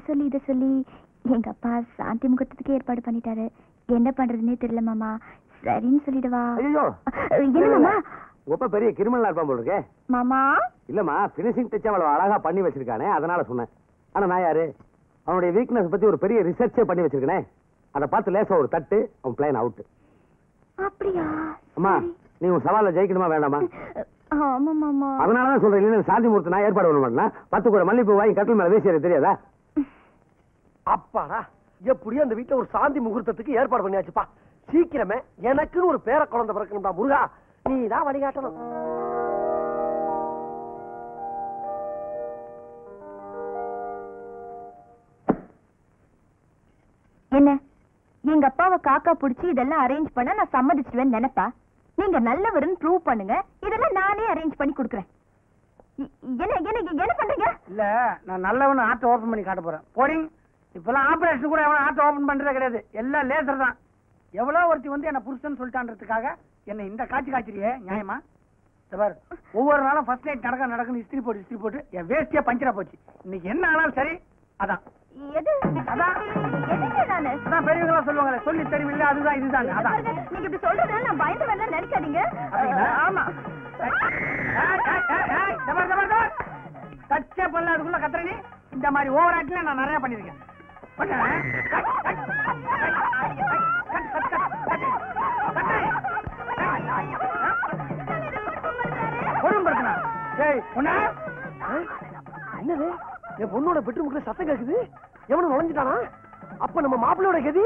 சொல்லி இதை சொல்லி எங்க அப்பா சாந்தி முகூர்த்தத்துக்கு ஏற்பாடு பண்ணிட்டாரு. என்ன பண்றதுன்னே தெரியல மாமா. சரின்னு சொல்லிடுவா. ஐயோ என்ன மாமா? உப்ப பெரிய கிரிமினலா இருப்பான் போல இருக்கே. மாமா இல்லம்மா, பினிஷிங் டச் அவ்வளவு அழகா பண்ணி வச்சிருக்கானே, அதனால சொன்னேன். ஆனா நான் யாரு? அவனுடைய வீக்னஸ் பத்தி ஒரு பெரிய ரிசர்ச்சே பண்ணி வச்சிருக்கனே. அதை பார்த்து லேசா ஒரு தட்டு, அவன் பிளான் அவுட். அப்படியா? அம்மா, நீ உன் சவால ஜெயிக்கணுமா வேண்டாமா? ஆமா மாமா. அதனாலதான் சொல்றேன், இல்லைன்னு சாந்தி முகூர்த்தம் நான் ஏற்பாடு பண்ண மாட்டேன்னா 10 கூட மல்லிப்பூ வாங்கி கட்டில் மேல வீசி தெரியாதா? அப்பாடா, எப்படியும் அந்த வீட்டுல ஒரு சாந்தி முகூர்த்தத்துக்கு ஏற்பாடு பண்ணியாச்சுப்பா. சீக்கிரமே எனக்குன்னு ஒரு பேர குழந்தை பிறக்கணும்டா முருகா, நீ தான் வழிகாட்டணும். என்ன எங்க அப்பாவை காக்கா புடிச்சு இதெல்லாம் அரேஞ்ச் பண்ண நான் சம்மதிச்சுடுவேன் நினைப்பா? நீங்க நல்லவருன்னு ப்ரூவ் பண்ணுங்க, இதெல்லாம் நானே அரேஞ்ச் பண்ணி கொடுக்குறேன். என்ன பண்றீங்க? இல்ல, நான் நல்லவன்னு ஆட்டை ஓபன் பண்ணி காட்ட போறேன். போடிங். இப்பெல்லாம் ஆபரேஷன் கூட எவனும் ஆட்டை ஓபன் பண்றதே கிடையாது, எல்லாம் லேசர் தான். எவ்வளவு ஒருத்தி வந்து என்ன புருஷன் சொல்லிட்டான்றதுக்காக என்ன இந்த காட்சி காய்ச்சிரியே நியாயமா? பாரு, ஒவ்வொரு நாளும் ஃபர்ஸ்ட் நைட் நடக்குன்னு இஸ்திரி போட்டு என் வேஸ்டியா பஞ்சரா போச்சு. இன்னைக்கு என்ன ஆனாலும் சரி, அதான் பெரியவங்களா சொல்லுவாங்க, சொல்லி தெரியவில்லை, அதுதான் இதுதான். அதான் நீங்க இப்படி சொல்றதுனால நான் பயந்து வரல நினைக்காதீங்க. ஆமா, டச்சே பண்ணல அதுக்குள்ள கத்துறீங்க. இந்த மாதிரி ஓவர் ஆக்ட்ல நான் நிறைய பண்ணிருக்கேன். என்னது, என் பொண்ணோட பெட்ரூமுக்குள்ள சத்தம் கேக்குது. எவனும் நுழைஞ்சிட்டானா? அப்ப நம்ம மாப்பிள்ளையோட கதி.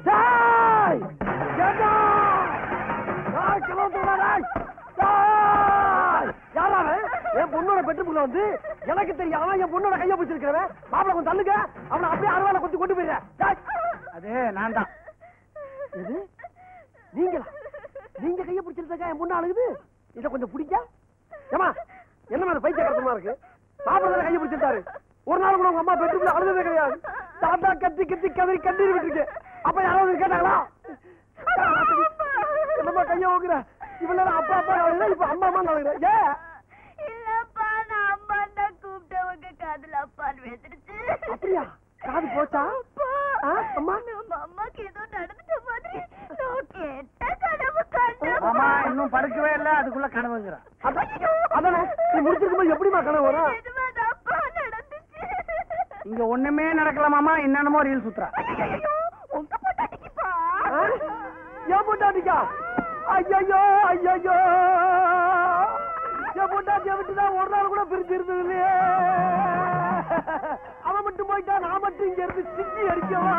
யாராவ என் பொண்ணோட பெட்ரூமுக்குள்ள வந்து எனக்கு தெரியாம என் பொண்ணோட கைய பிடிச்சிருக்கிறவன் மாப்பிள்ளை கொஞ்சம் தள்ளுங்க, அவனை அப்படியே அறுவாலை கொத்தி கொண்டு போயிடுறேன். அது நான் தான். இது நீங்களா? நீங்க கைய பிடிச்சிருக்கா என் பொண்ணு அழுகுது. இத கொஞ்சம் பிடிக்க. ஏமா என்ன மாதிரி பைத்தியக்காரத்தனமா இருக்கு? மாப்பிள்ளை கைய பிடிச்சிருக்காரு. ஒரு நாள் கூட உங்க அம்மா பெட்ரூம்ல அழுததே கிடையாது. தாத்தா கத்தி கத்தி கதறி கண்ணீர் விட்டுருக்கு. அப்ப யாராவது கேட்டாங்களா? என்னமா கைய ஓகுற? இவ்வளவு அப்பா அப்பா அழுகுற, இப்ப அம்மா அம்மா அழுகுற. ஏ இல்லப்பா, நான் அம்மா தான் கூப்பிட்டவங்க காதுல அப்பான்னு வந்துருச்சு. அப்படியா? காது போச்சா? அம்மா அம்மாக்கு ஏதோ நடந்துட்ட மாதிரி நான் கேட்ட கனவு கண்டேன். அம்மா இன்னும் படுக்கவே இல்ல, அதுக்குள்ள கனவுங்கிற. அதானே, நீ முடிச்சிருக்கும் போது எப்படிமா கனவு வரும்? இங்க ஒண்ணுமே நடக்கலாமாமா, என்னென்னமோ ரீல் சுத்துறா. உங்க பொட்டாட்டிக்குப்பா. ஏன் பொட்டாட்டிக்கா? ஐயோ ஐயோ, என் பொட்டாட்டிய விட்டுதான் ஒரு நாள் கூட பிரிச்சு இருந்தது இல்லையே. அவன் மட்டும் போயிட்டா, நான் மட்டும் இங்க இருந்து சிக்கி அடிக்கவா?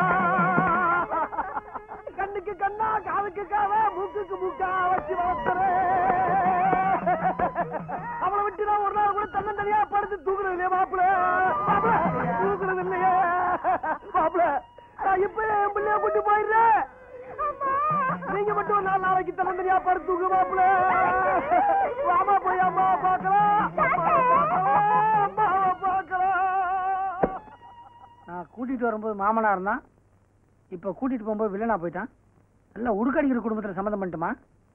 கண்ணுக்கு கண்ணா, காதுக்கு காவா, மூக்குக்கு மூக்கா வச்சு வளர்த்துறேன். அவளை விட்டு நான் ஒரு நாள் கூட தன்னந்தனியா படுத்து தூக்குறது இல்லையா மாப்பிள்ள? தூக்குறது இல்லையா மாப்பிள்ள? நான் இப்ப என் பிள்ளைய கூட்டு போயிடுறேன். நீங்க மட்டும் ஒரு நாள் நாளைக்கு தன்னந்தனியா படுத்து தூக்கு மாப்பிள்ள. அம்மா போய் அம்மா பாக்கலாம், அம்மாவை பாக்கலாம். நான் கூட்டிட்டு வரும்போது மாமனா இருந்தான், இப்ப கூட்டிட்டு போகும்போது வில்லனா போயிட்டான். நல்லா உடுக்கடிக்கிற குடும்பத்துல சம்மந்தம் பண்ணிட்டுமா?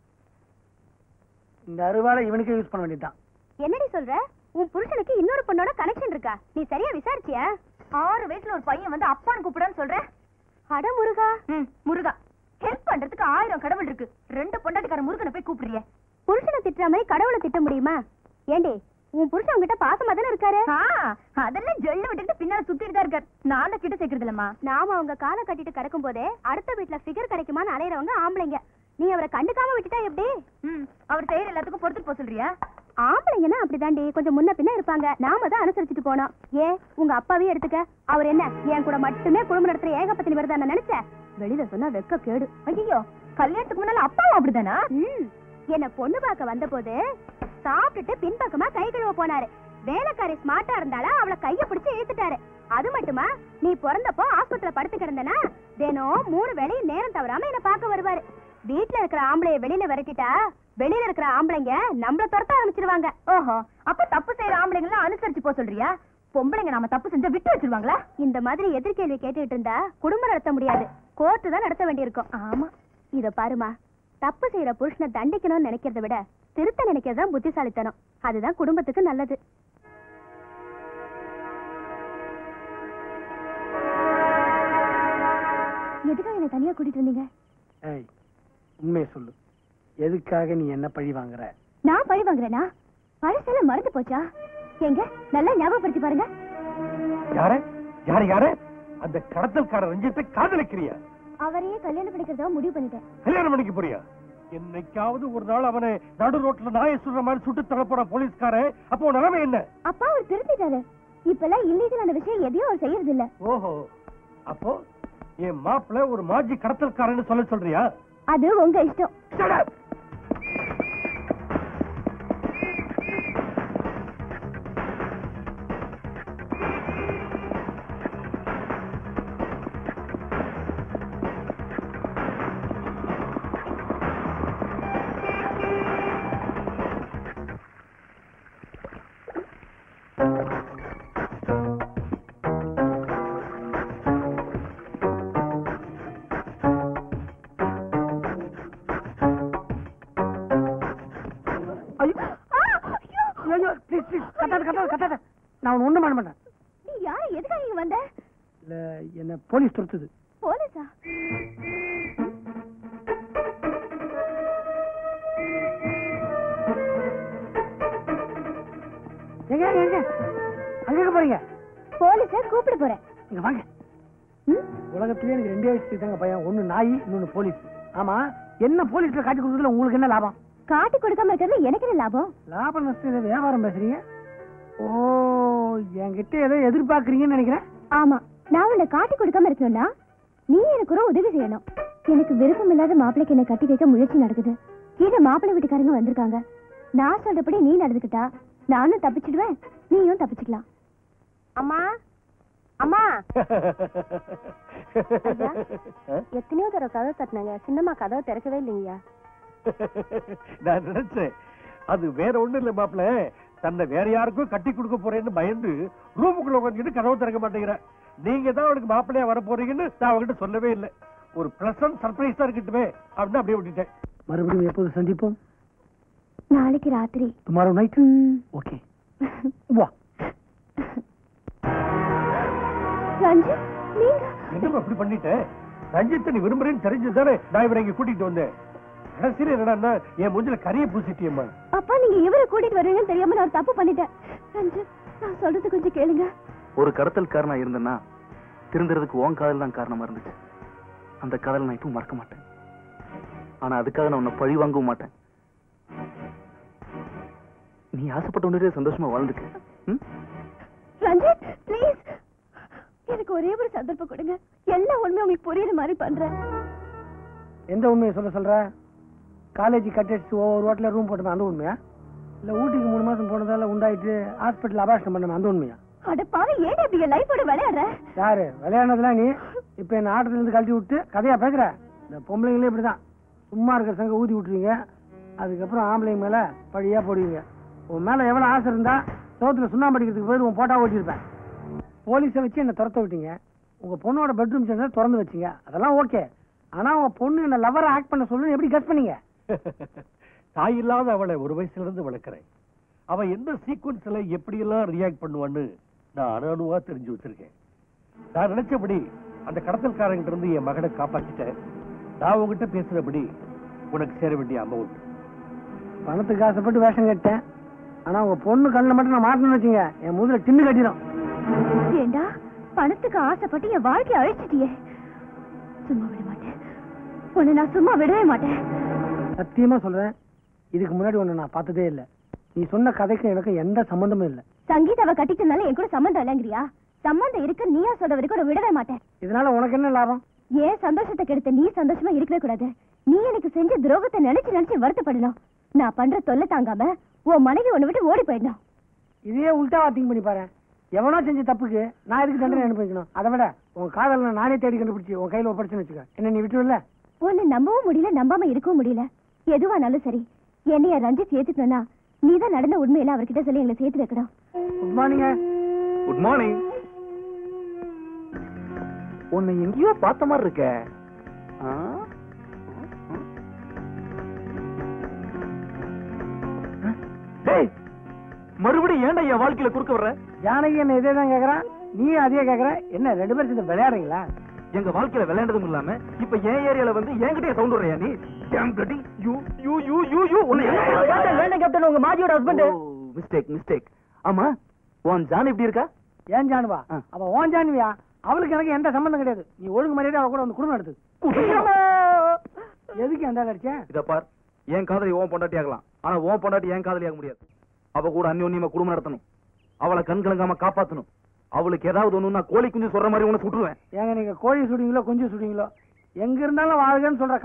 இந்த அறுவாலை இவனுக்கே யூஸ் பண்ண வேண்டியதுதான். என்னடி சொல்ற? உன் புருஷனுக்கு இன்னொரு பொண்ணோட கனெக்ஷன் இருக்கா? நீ சரியா விசாரிச்சியா? 6 வயசுல ஒரு பையன் வந்து அப்பான்னு கூப்பிடான்னு சொல்றேன். அட முருகா. முருகா, ஹெல்ப் பண்றதுக்கு 1000 கடவுள் இருக்கு. 2 பொண்டாட்டிக்கார முருகனை போய் கூப்பிடுறிய? புருஷனை திட்டுற மாதிரி கடவுளை திட்ட முடியுமா? ஏண்டி, உன் புருஷன் உங்ககிட்ட பாசமா தானே இருக்காரு? அதெல்லாம் ஜெல்ல விட்டுட்டு பின்னால சுத்திட்டு தான் இருக்காரு. நான் தான் கிட்ட சேர்க்கறது இல்லம்மா. நாம அவங்க காலை கட்டிட்டு கிடக்கும் போதே அடுத்த வீட்டுல ஃபிகர் கிடைக்குமான்னு அலையறவங்க ஆம்பளைங்க. நீ அவரை கண்டுக்காம விட்டுட்டா எப்படி? அவர் செய்யற எல்லாத்துக்கும் பொறுத்துட்டு போக சொல்றியா? ஆம்பளைங்கன்னா அப்படிதாண்டி, கொஞ்சம் முன்ன பின்ன இருப்பாங்க. நாம தான் அனுசரிச்சுட்டு போனோம். ஏன் உங்க அப்பாவே எடுத்துக்க. அவர் என்ன என் கூட மட்டுமே குடும்பம் நடத்துற ஏகப்பத்தினி வருதா நினைச்ச? வெளியில சொன்னா வெக்க கேடு. ஐயோ, கல்யாணத்துக்கு முன்னால அப்பாவும் அப்படிதானா? என்ன பொண்ணு பார்க்க வந்த போது சாப்பிட்டுட்டு பின்பக்கமா கை கழுவ போனாரு. வேலைக்காரி ஸ்மார்ட்டா இருந்தால அவளை கைய பிடிச்சு இழுத்துட்டாரு. அது மட்டுமா, நீ பிறந்தப்போ ஆஸ்பத்திரியில படுத்து கிடந்தனா தினம் 3 வேளையும் நேரம் தவறாம என்ன பார்க்க வருவாரு. வீட்டுல இருக்கிற ஆம்பளைய வெளியில விரட்டிட்டா வெளியில இருக்கிற ஆம்பளைங்க நம்மள துரத்த ஆரம்பிச்சிருவாங்க. ஓஹோ, அப்ப தப்பு செய்யற ஆம்பளைங்க அனுசரிச்சு போக சொல்றியா? பொம்பளைங்க நாம தப்பு செஞ்சா விட்டு வச்சிருவாங்களா? இந்த மாதிரி எதிர்கேள்வி கேட்டுட்டு இருந்தா குடும்பம் நடத்த முடியாது, கோர்ட்டு தான் நடத்த வேண்டியிருக்கும். ஆமா, இத பாருமா, தப்பு செய்யற புருஷனை தண்டிக்கணும்னு நினைக்கிறத விட திருத்த நினைக்கிறதுதான் புத்திசாலித்தனம். அதுதான் குடும்பத்துக்கு நல்லது. எதுக்காக என்ன தனியா கூட்டிட்டு வந்தீங்க? ஏய், உண்மையை சொல்லு, எதுக்காக நீ என்ன பழி வாங்குற? நான் பழி வாங்குறேனா? பழசெல்லாம் மறந்து போச்சா? எங்க நல்லா ஞாபகப்படுத்தி பாருங்க. யாரு யாரு யாரு? அந்த கடத்தல்கார ரஞ்சித்தை காதலிக்கிறியா? அவரையே கல்யாணம் பண்ணிக்கிறதா முடிவு பண்ணிட்டேன். கல்யாணம் பண்ணிக்க போறியா? என்னைக்காவது ஒரு நாள் அவனை நடு ரோட்ல நாயை சுடுற மாதிரி சுட்டு தள்ளப்போற போலீஸ்கார, அப்போ நிலைமை என்ன? அப்பா அவர் திருத்திட்டாரு. இப்பெல்லாம் இல்லீகலான விஷயம் எதையும் அவர் செய்யறது இல்ல. ஓஹோ, அப்போ என் மாப்பிள்ள ஒரு மாஜி கடத்தல்காரன்னு சொல்றியா? அது உங்க இஷ்டம். நான் ஒண்ணும் பண்ண மாட்டேன். நீ யாரு? எதுக்காக இங்க வந்த? இல்ல, என்ன போலீஸ் துரத்துது. போலீஸா? எங்க எங்க அங்க போறீங்க? போலீஸ கூப்பிட போறேன். இங்க வாங்க. உலகத்திலேயே எனக்கு 2 வயசு தாங்க பையன், ஒண்ணு நாய், இன்னொன்னு போலீஸ். ஆமா, என்ன போலீஸ்ல காட்டி கொடுத்ததுல உங்களுக்கு என்ன லாபம்? காட்டி கொடுக்காம இருக்கிறதுல எனக்கு என்ன லாபம்? லாபம் நஷ்டம் வியாபாரம் பேசுறீங்க. ஓ, என்கிட்ட ஏதோ எதிர்பார்க்கறீங்கன்னு நினைக்கிறேன். ஆமா, நான் உன்னை காட்டி கொடுக்காம இருக்கணும்னா நீ எனக்கு ஒரு உதவி செய்யணும். எனக்கு விருப்பம் இல்லாத மாப்பிளைக்கு என்ன கட்டி வைக்க முயற்சி நடக்குது. கீழே மாப்பிள்ளை வீட்டுக்காரங்க வந்திருக்காங்க. நான் சொல்றபடி நீ நடந்துக்கிட்டா நானும் தப்பிச்சிடுவேன், நீயும் தப்பிச்சுக்கலாம். அம்மா அம்மா, எத்தனையோ தடவை கதவை தட்டினாங்க, சின்னம்மா கதவை திறக்கவே இல்லைங்கய்யா. நான் நினைச்சேன் அது வேற ஒண்ணு இல்ல, மாப்பிள்ள தன்னை வேற யாருக்கும் கட்டி கொடுக்க போறேன்னு பயந்து ரூமுக்குள்ள உட்காந்துட்டு கதவை திறக்க மாட்டேங்கிற. நீங்க தான் அவனுக்கு மாப்பிள்ளையா வர போறீங்கன்னு நான் அவகிட்ட சொல்லவே இல்லை. ஒரு பிளசன்ட் சர்ப்ரைஸ் தான் இருக்கட்டுமே அப்படின்னு அப்படியே விட்டுட்டேன். மறுபடியும் எப்போது சந்திப்போம்? நாளைக்கு ராத்திரி. Tomorrow night. ஓகே, வா. ரஞ்சித், நீங்க என்னமா அப்படி பண்ணிட்டேன்? ரஞ்சித் நீ விரும்புறேன்னு தெரிஞ்சுதானே நான் இவரை இங்க கூட்டிட்டு வந்தேன். கடைசியில் என்னடா என் மூஞ்சில கரிய பூசிட்டியம்மா. அப்பா, நீங்க இவரை கூட்டிட்டு வருவீங்கன்னு தெரியாம நான் தப்பு பண்ணிட்டேன். ரஞ்சித், நான் சொல்றது கொஞ்சம் கேளுங்க. ஒரு கடத்தல்காரனா இருந்தேன்னா திருந்துறதுக்கு உன் காதல் தான் காரணமா இருந்துச்சு. அந்த காதல் நான் இப்பவும் மறக்க மாட்டேன். ஆனா அதுக்காக நான் உன்னை பழி வாங்கவும் மாட்டேன். நீ ஆசைப்பட்ட ஒன்றே சந்தோஷமா வாழ்ந்துக்க. ரஞ்சித், ப்ளீஸ், எனக்கு ஒரே ஒரு சந்தர்ப்பம் கொடுங்க. எல்லா உண்மையும் உங்களுக்கு புரியுற மாதிரி பண்றேன். எந்த உண்மையை சொல்ற? காலேஜ் கட்டடிச்சு ஒவ்வொரு ரோட்ல ரூம் போட்டது அந்த உண்மையா? இல்ல ஊட்டிக்கு 3 மாசம் போனதால உண்டாயிட்டு ஹாஸ்பிட்டல் அபாஷனம் பண்ண அந்த உண்மையா? அட பாவி, ஏன் இப்படி என் லைஃபோட விளையாடுற? யாரு விளையாடுனதுலாம் நீ? இப்ப என்ன ஆட்டத்துல இருந்து கழட்டி விட்டு கதையா பேசுற? இந்த பொம்பளைங்களே இப்படிதான், சும்மா இருக்கிற சங்க ஊதி விட்டுருவீங்க, அதுக்கப்புறம் ஆம்பளைங்க மேல பழியா போடுவீங்க. உன் மேல எவ்வளவு ஆசை இருந்தா சோத்துல சுண்ணாம்பு அடிக்கிறதுக்கு போய் உன் போட்டா ஓட்டிருப்பேன். போலீஸை வச்சு என்ன துரத்த விட்டீங்க. உங்க பொண்ணோட பெட்ரூம் சேர்ந்தா திறந்து வச்சீங்க, அதெல்லாம் ஓகே. ஆனா உங்க பொண்ணு என்ன லவரா ஆக்ட் பண்ண சொல்லு எப்படி கெஸ் பண்ணீங்க? தாய் இல்லாத அவளை ஒரு வயசுல இருந்து வளர்க்கிறேன். அவன் எந்த சீக்வன்ஸ்ல எப்படி எல்லாம் ரியாக்ட் பண்ணுவான்னு நான் அணுவா தெரிஞ்சு வச்சிருக்கேன். நான் நினைச்சபடி அந்த கடத்தல்காரங்கிட்ட இருந்து என் மகனை காப்பாற்றிட்டேன். நான் உங்ககிட்ட பேசுறபடி உனக்கு சேர வேண்டிய அமௌண்ட். பணத்துக்கு ஆசைப்பட்டு வேஷம் கட்டேன். ஆனா உங்க பொண்ணு கண்ணில் மட்டும் நான் மாட்டணும்னு வச்சுங்க, என் முதல்ல டின்னு கட்டிடும். ஏண்டா, பணத்துக்கு ஆசைப்பட்டு என் வாழ்க்கையை அழிச்சிட்டியே. சும்மா விட மாட்டேன் உன்னை, நான் சும்மா விடவே மாட்டேன். சத்தியமா சொல்றேன், இதுக்கு முன்னாடி உன்னை நான் பார்த்ததே இல்லை. நீ சொன்ன கதைக்கு எனக்கு எந்த சம்பந்தமும் இல்லை. சங்கீதாவை கட்டிட்டனால என் கூட சம்பந்தம் இல்லைங்கிறியா? சம்பந்தம் இருக்கு, நீயா சொல்ற வரைக்கும் நான் விடவே மாட்டேன். இதனால உனக்கு என்ன லாபம்? ஏன் சந்தோஷத்தை கெடுத்த நீ சந்தோஷமா இருக்கவே கூடாது. நீ எனக்கு செஞ்ச துரோகத்தை நினைச்சு நினைச்சு வருத்தப்படணும். நான் பண்ற தொல்லை தாங்காம உன் மனைவி உன்னை விட்டு ஓடி போயிடணும். இதே உள்டாவா திங்க் பண்ணி பாரு. எவனோ செஞ்ச தப்புக்கு நான் எதுக்கு தண்டனை அனுபவிக்கணும்? அதை விட உன் காதல நானே தேடி கண்டுபிடிச்சு உன் கையில ஒப்படைச்சுன்னு வச்சுக்க, என்ன நீ விட்டுவில்ல? உன்னை நம்பவும் முடியல, நம்பாம இருக்கவும் முடியல. எதுவானாலும் சரி, என்னைய ரஞ்சித் ஏத்துக்கணும்னா நீதான் நடந்த உண்மையில அவர்கிட்ட சொல்லி எங்களை சேர்த்து வைக்கணும். Good morning. Good morning. உன்னை எங்கேயோ பார்த்த மாதிரி இருக்க. மறுபடியும் ஏன்டா என் வாழ்க்கையில குறுக்க வர்ற? ஜானகி என்ன இதே தான் கேக்குறான், நீ அதே கேக்குற. என்ன 2 பேரும் சேர்ந்து விளையாடுறீங்களா? எங்க வாழ்க்கையில விளையாண்டதும் இல்லாம இப்ப என் ஏரியால வந்து என்கிட்டயே சவுண்ட் வரையா நீ? கேப்டன் உங்க மாஜியோட ஹஸ்பண்ட். மிஸ்டேக். ஆமா, உன் ஜான் எப்படி இருக்கா? ஏன் ஜானுவா? அவ ஓன் ஜானுவியா? அவளுக்கு எனக்கு எந்த சம்பந்தம் கிடையாது. நீ ஒழுங்கு மரியாதை அவ கூட வந்து குடும்பம் நடத்து. எதுக்கு அந்த அடிச்சேன்? இத பார், என் காதலி ஓன் பொண்டாட்டி ஆகலாம், ஆனா ஓன் பொண்டாட்டி என் காதலி ஆக முடியாது. அவ கூட அந்யோன்யமா குடும்பம் நடத்தணும், அவளை கண் கலங்காம காப்பாத்தணும். அவளுக்கு ஏதாவது ஒண்ணுன்னா கோழி குஞ்சு சொல்ற மாதிரி உன்னை சுட்டுருவேன். ஏங்க நீங்க கோழி சுடுவீங்களோ குஞ்சு சுடுவீங்களோ, எங்க இருந்தாலும் வாழ்கன்னு சொல்ற